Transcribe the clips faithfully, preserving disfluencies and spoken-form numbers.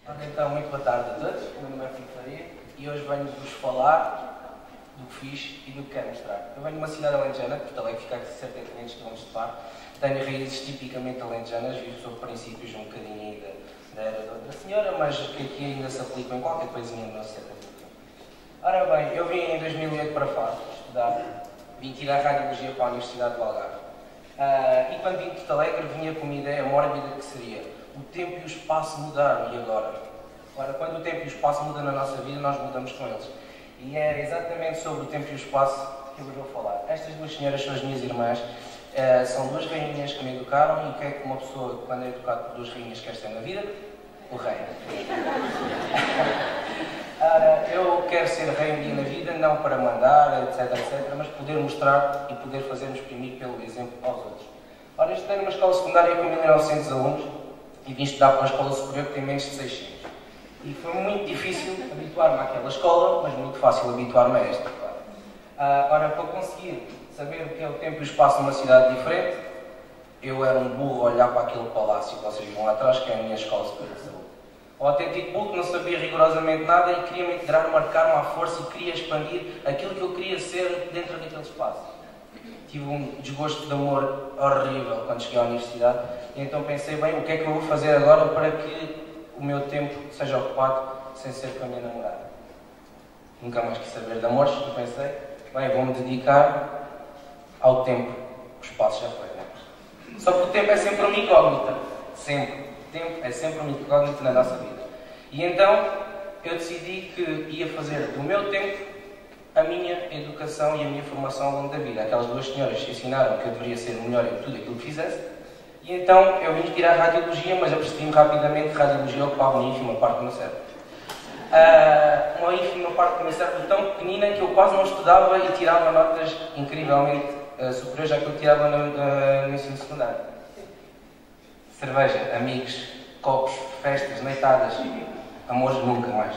Então, muito boa tarde a todos. O meu nome é Filipe Faria e hoje venho-vos falar do que fiz e do que quero mostrar. Eu venho de uma cidade alentejana, Porto Alegre, fica a cerca de quinhentos quilómetros de Faro. Tenho raízes tipicamente alentejanas, vivo sob princípios um bocadinho aí da, da era da outra senhora, mas que aqui ainda se aplicam em qualquer coisinha no nosso século. Ora bem, eu vim em dois mil e oito para Faro estudar, vim tirar Radiologia para a Universidade do Algarve. Uh, e quando vim de Porto Alegre, vinha com uma ideia mórbida que seria: o tempo e o espaço mudaram, e agora? Ora, quando o tempo e o espaço mudam na nossa vida, nós mudamos com eles. E é exatamente sobre o tempo e o espaço que eu vos vou falar. Estas duas senhoras são as minhas irmãs, uh, são duas rainhas que me educaram, e o que é que uma pessoa, quando é educada por duas rainhas, quer ser na vida? O rei. Ora, eu quero ser rei um dia na vida, não para mandar, etc, etcétera, mas poder mostrar e poder fazer-nos exprimir pelo exemplo aos outros. Ora, eu estudei numa escola secundária com mil e novecentos alunos e vim estudar para uma escola superior que tem menos de seiscentos. E foi muito difícil habituar-me àquela escola, mas muito fácil habituar-me a esta, claro. Ah, ora, para conseguir saber o que é o tempo e o espaço numa cidade diferente, eu era um burro a olhar para aquele palácio que vocês vão lá atrás, que é a minha escola superior de saúde. O autêntico burro que não sabia rigorosamente nada e queria me integrar, marcar-me à força e queria expandir aquilo que eu queria ser dentro daquele espaço. Tive um desgosto de amor horrível quando cheguei à universidade e então pensei, bem, o que é que eu vou fazer agora para que o meu tempo seja ocupado sem ser com a minha namorada? Nunca mais quis saber de amores e pensei, bem, vou-me dedicar ao tempo. O espaço já foi, não é? Só que o tempo é sempre uma incógnita. Sempre. O tempo é sempre uma incógnita na nossa vida. E então eu decidi que ia fazer do meu tempo a minha educação e a minha formação ao longo da vida. Aquelas duas senhoras ensinaram que eu deveria ser o melhor em tudo aquilo que fizesse. E então eu vim tirar Radiologia, mas eu percebi-me rapidamente que Radiologia ocupava uma ínfima parte do meu cérebro. Uh, uma ínfima parte do meu cérebro tão pequenina que eu quase não estudava e tirava notas incrivelmente uh, superiores àquilo que tirava no, uh, no ensino secundário. Cerveja, amigos, copos, festas, noitadas, amores nunca mais.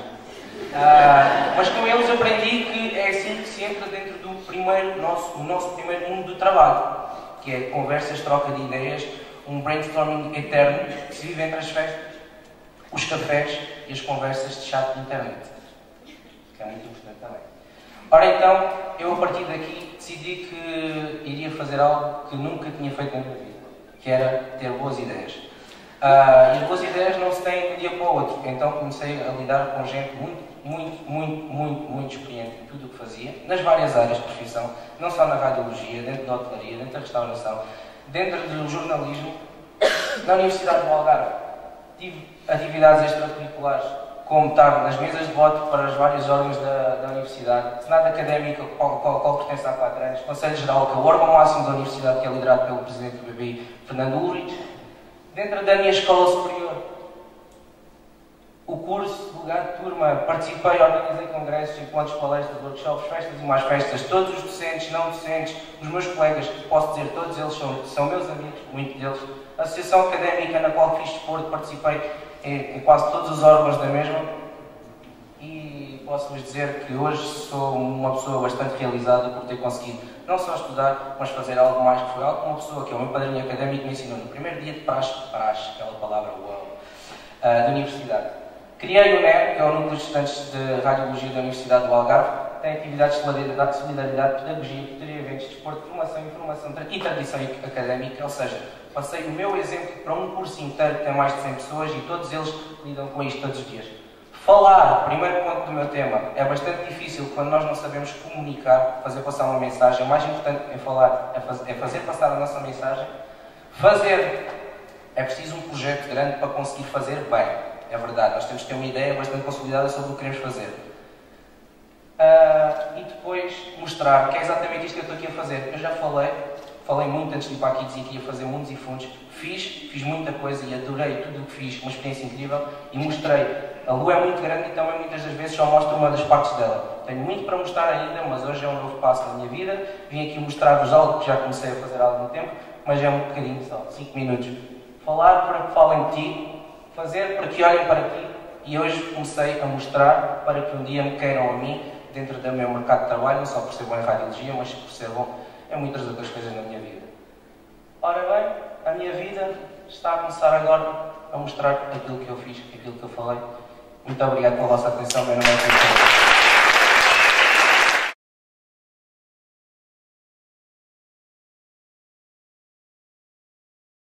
Uh, mas com eles aprendi que é assim que se entra dentro do primeiro, nosso, o nosso primeiro mundo do trabalho, que é conversas, troca de ideias, um brainstorming eterno que se vive entre as festas, os cafés e as conversas de chat de internet, que é muito importante também. Ora então, eu a partir daqui decidi que iria fazer algo que nunca tinha feito na minha vida, que era ter boas ideias. Uh, e as boas ideias não se têm de um dia para o outro, então comecei a lidar com gente muito, muito, muito, muito, muito experiente em tudo o que fazia, nas várias áreas de profissão, não só na radiologia, dentro da hotelaria, dentro da restauração, dentro do jornalismo. Na Universidade do Algarve tive atividades extracurriculares, como estar nas mesas de voto para os vários órgãos da, da Universidade, Senado Académico, qual, qual, qual pertence há quatro anos, Conselho Geral, que é o órgão máximo da Universidade, que é liderado pelo Presidente do B B I, Fernando Ulrich. Dentro da minha escola superior, o curso, lugar de turma, participei, organizei congressos, encontros, palestras, workshops, festas e mais festas. Todos os docentes, não docentes, os meus colegas, posso dizer, todos eles são, são meus amigos, muitos deles. A associação académica na qual fiz desporto, participei em, em quase todos os órgãos da mesma. E posso-vos dizer que hoje sou uma pessoa bastante realizada por ter conseguido não só estudar, mas fazer algo mais, que foi algo que uma pessoa que é o meu padrinho académico me ensinou no primeiro dia de praxe, praxe, aquela palavra uau, uh, da universidade. Criei o N E R, que é o Núcleo de Estudantes de Radiologia da Universidade do Algarve, tem atividades de solidariedade, solidariedade pedagogia, tutoria, eventos, desporto, formação, informação e tradição académica, ou seja, passei o meu exemplo para um curso inteiro que tem mais de cem pessoas e todos eles lidam com isto todos os dias. Falar, primeiro ponto do meu tema, é bastante difícil quando nós não sabemos comunicar, fazer passar uma mensagem. O mais importante em falar é, faz, é fazer passar a nossa mensagem. Fazer, é preciso um projeto grande para conseguir fazer bem. É verdade, nós temos que ter uma ideia bastante consolidada sobre o que queremos fazer. Uh, e depois mostrar, que é exatamente isto que eu estou aqui a fazer. Eu já falei, falei muito antes de ir para aqui, dizia que ia fazer mundos e fundos. Fiz, fiz muita coisa e adorei tudo o que fiz, uma experiência incrível, e mostrei. A lua é muito grande e também muitas das vezes só mostro uma das partes dela. Tenho muito para mostrar ainda, mas hoje é um novo passo na minha vida. Vim aqui mostrar-vos algo que já comecei a fazer há algum tempo, mas é um bocadinho só, cinco minutos. Falar para que falem de ti, fazer para que olhem para ti, e hoje comecei a mostrar para que um dia me queiram a mim dentro do meu mercado de trabalho, não só por ser bom em radiologia, mas por ser bom em muitas outras coisas na minha vida. Ora bem, a minha vida está a começar agora a mostrar aquilo que eu fiz, aquilo que eu falei. Muito obrigado pela vossa atenção. Meu nome é Pedro.